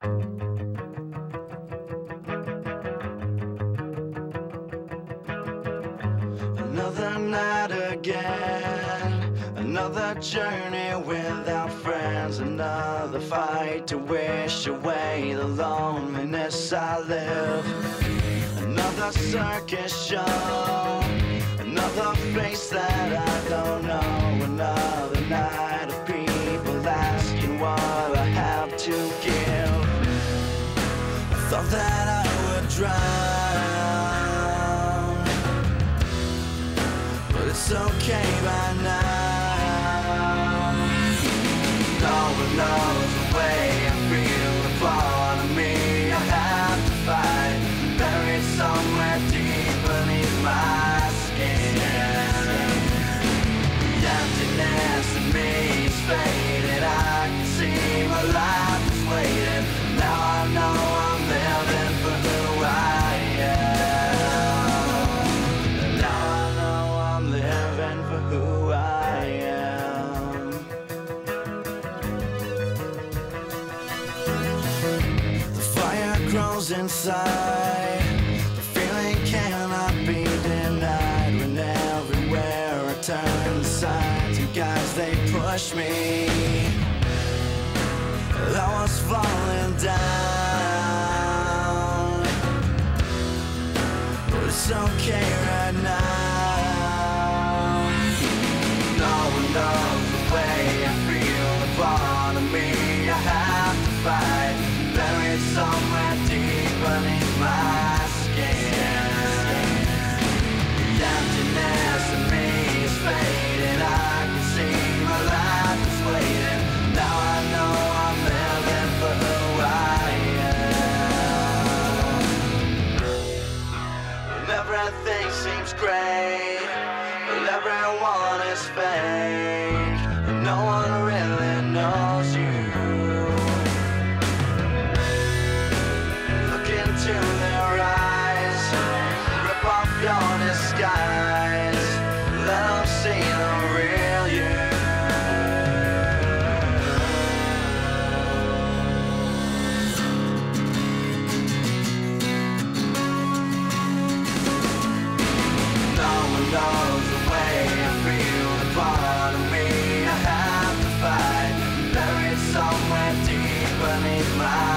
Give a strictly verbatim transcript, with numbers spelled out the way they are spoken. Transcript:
Another night again, another journey without friends, another fight to wish away the loneliness I live. Another circus show, another face that I don't know, another night of people asking what I have to give. I thought that I would drown, but it's okay by now. No one knows the way I feel, a part of me I have to fight, buried somewhere deep beneath my skin. The emptiness in me is fading, I can see my life is waiting. Now I know I'm living for who I am. Now I know I'm living for who I am. The fire grows inside, the feeling cannot be denied. When everywhere I turn, the signs and guides, they push me. I was falling down, but it's okay right now. No one knows the way I feel, a part of me I have to fight, buried somewhere deep beneath my skin. The emptiness in me is fading, I can see my life is waiting. Now I know I'm living for who I am. When everything seems great, well, everyone is fake, and no one really knows you. Look into their eyes, rip off your disguise, let them see the real you. Knows the way I feel, a part of me I have to fight, buried somewhere deep beneath my